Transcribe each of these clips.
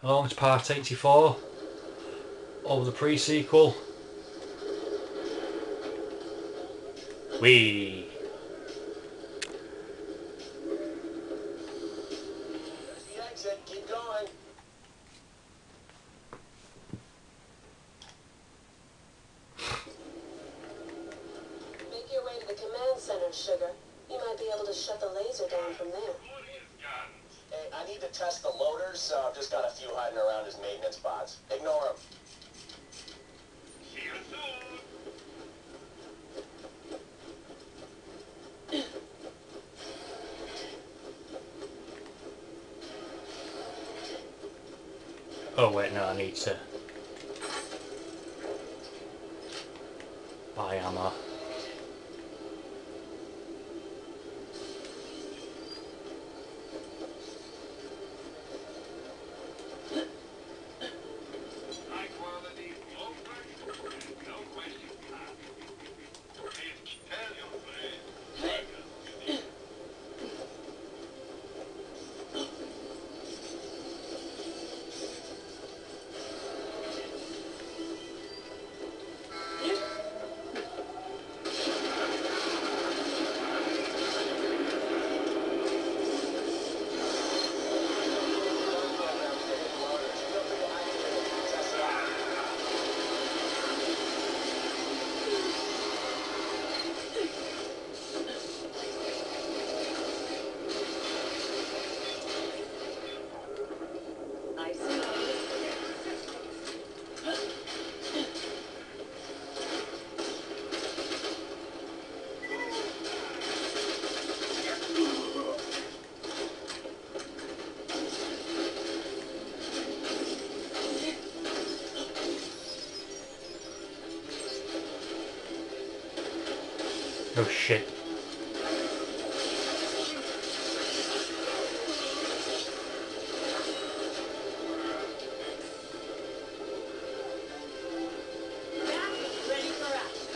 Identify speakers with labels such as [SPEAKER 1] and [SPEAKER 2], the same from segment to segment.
[SPEAKER 1] Along to part 84 of the pre-sequel. Whee!
[SPEAKER 2] There's the exit. Keep going.
[SPEAKER 3] Make your way to the command center, Sugar. You might be able to shut the laser down from there.
[SPEAKER 2] Hey, I need to test the loaders, so I've just got a few hiding around his maintenance pods. Ignore them.
[SPEAKER 4] See you soon.
[SPEAKER 1] Oh wait, no, I need to buy ammo.
[SPEAKER 4] High quality, low price, no question. Please tell your friends.
[SPEAKER 3] I see.
[SPEAKER 1] Oh shit.
[SPEAKER 3] Ready for action.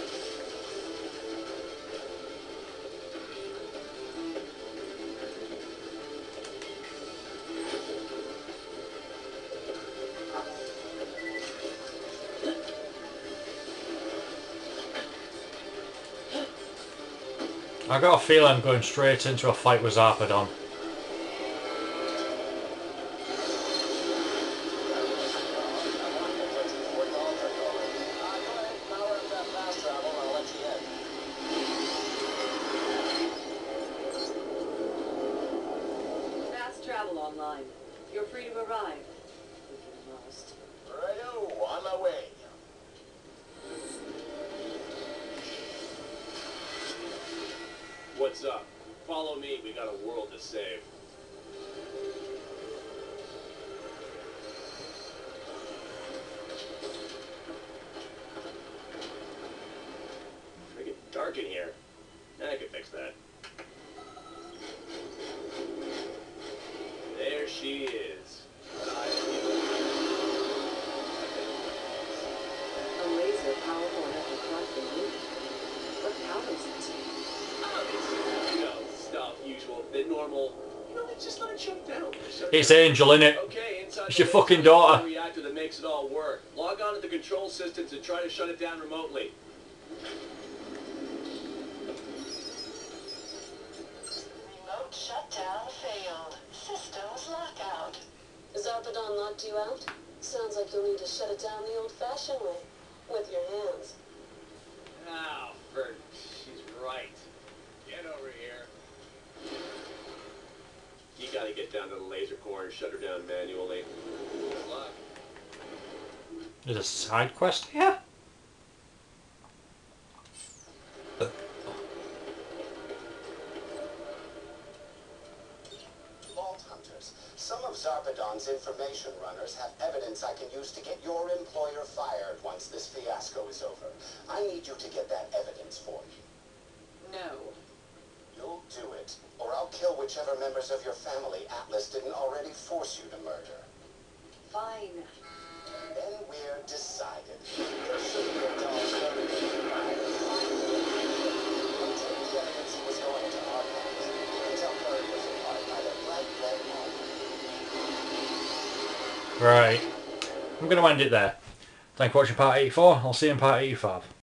[SPEAKER 1] I got a feeling I'm going straight into a fight with Zarpedon.
[SPEAKER 3] Fast travel online. You're free to arrive. If you must.
[SPEAKER 2] Righto, on my way.
[SPEAKER 5] What's up? Follow me, we got a world to save. Make it dark in here. I can fix that. There she is.
[SPEAKER 3] A laser powerful enough to crush the moon. What powers it?
[SPEAKER 5] Stuff, usual, the normal. Just let it shut down.
[SPEAKER 1] It's Angel, innit?
[SPEAKER 5] Okay, inside
[SPEAKER 1] It's
[SPEAKER 5] the
[SPEAKER 1] your fucking
[SPEAKER 5] laser
[SPEAKER 1] daughter.
[SPEAKER 5] reactor that makes it all work. Log on to the control systems and try to shut it down remotely.
[SPEAKER 3] Remote shutdown failed. Systems lockout. Zarpedon locked you out? Sounds like you'll need to shut it down the old-fashioned way. With your hands.
[SPEAKER 5] Oh, she's right. Get over here. You gotta get down to the laser core and shut her down manually. Good luck.
[SPEAKER 1] There's a side quest here?
[SPEAKER 2] Vault Hunters, some of Zarpedon's information runners have evidence I can use to get your employer fired once this fiasco is over. I need you to get that evidence for me.
[SPEAKER 3] No.
[SPEAKER 2] You'll do it, or I'll kill whichever members of your family Atlas didn't already force you to murder.
[SPEAKER 3] Fine.
[SPEAKER 2] Then we're decided. There should be a dog murder. I'll take the evidence he was going to our house. You can tell couriers apart by their bright red home.
[SPEAKER 1] Right. I'm going to end it there. Thank you for watching part 84. I'll see you in part 85.